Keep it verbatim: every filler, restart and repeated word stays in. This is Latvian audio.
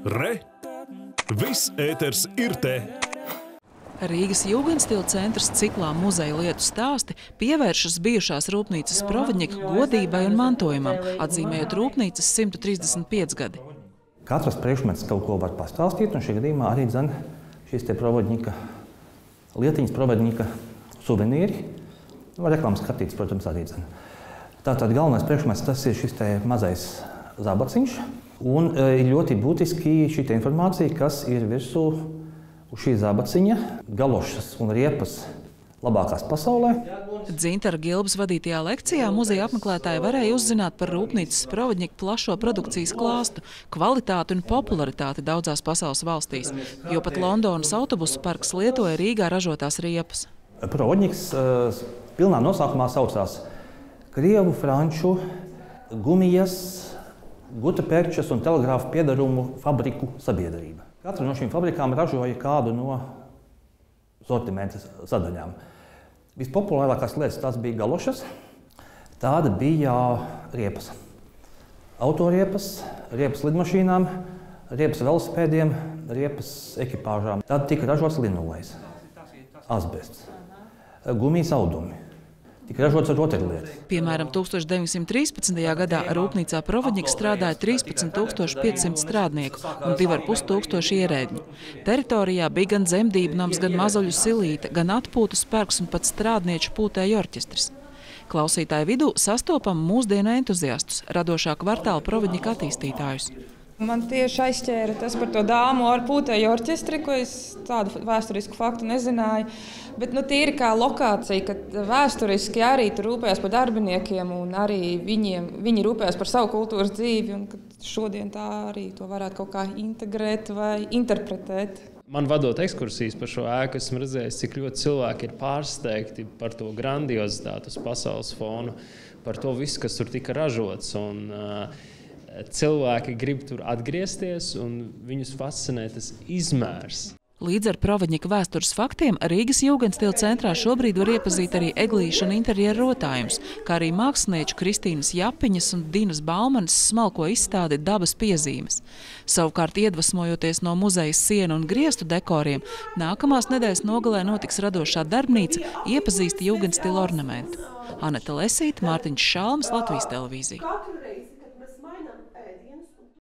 Re! Viss ēters ir te! Rīgas Jūgendstila centrs ciklā Muzeja lietu stāsti pievēršas bijušās rūpnīcas Provodņika godībai un mantojumam, atzīmējot rūpnīcas simt trīsdesmit pieci gadi. Katrs priekšmets kaut ko var pastāstīt, un šī gadījumā arī dzen šīs te Provodņika lietiņas, Provodņika suvenīri. Var reklāmas skatīts, protams, arī dzen. Tātad galvenais priekšmets tas ir šis te mazais zābaciņš, un ir ļoti būtiski šī te informācija, kas ir virsū uz šī zābaciņa, galošas un riepas labākās pasaulē. Dzintara Gilbas vadītajā lekcijā muzeja apmeklētāji varēja uzzināt par rūpnīcas Provodņika plašo produkcijas klāstu, kvalitāti un popularitāti daudzās pasaules valstīs, jo pat Londonas autobusu parks lietoja Rīgā ražotās riepas. Provodņiks uh, pilnā nosaukumā saucās Krievu, Franču, gumijas, gutaperčas un telegrāfu piedarumu fabriku sabiedrība. Katra no šīm fabrikām ražoja kādu no sortimenta sadaļām. Vispopulārākās lietas tās bija galošas, tāda bija riepas. Autoriepas, riepas lidmašīnām, riepas velosipēdiem, riepas ekipāžām. Tad tika ražots linolejs, asbests, gumijas audumi. Tika ražots ar rotaļlietu. Piemēram, tūkstoš deviņsimt trīspadsmitajā gadā rūpnīcā Provodņika strādāja trīspadsmit tūkstoši piecsimt strādnieku un divi ar pus tūkstoši ierēdņu. Teritorijā bija gan zemdību nams, gan mazuļu silīte, gan atpūtu spēks un pat strādnieču pūtēju orķestris. Klausītāju vidū sastopam mūsdienu entuziastus, radošā kvartāla Provodņika attīstītājus. Man tieši aizķēra tas par to dāmu ar pūtēju orķestri, ko es tādu vēsturisku faktu nezināju. Bet nu, tīri kā lokācija, ka vēsturiski arī tur rūpējās par darbiniekiem un arī viņiem, viņi rūpējās par savu kultūras dzīvi. Un šodien tā arī to varētu kaut kā integrēt vai interpretēt. Man vadot ekskursijas par šo ēku, esmu redzējis, cik ļoti cilvēki ir pārsteigti par to grandiozitāti uz pasaules fonu, par to visu, kas tur tika ražots. Un, uh, Cilvēki grib tur atgriezties, un viņus fascinē tas izmērs. Līdz ar Provodņika vēstures faktiem Rīgas Jūgendstila centrā šobrīd var iepazīt arī eglīšu un interjeru rotājumus, kā arī mākslinieču Kristīnas Japiņas un Dinas Baumanas smalko izstādi Dabas piezīmes. Savukārt, iedvesmojoties no muzejas sienu un griestu dekoriem, nākamās nedēļas nogalē notiks radošā darbnīca Iepazīsti Jūgendstila ornamentu. Aneta Lesīte, Mārtiņš Šalms, Latvijas televīzija.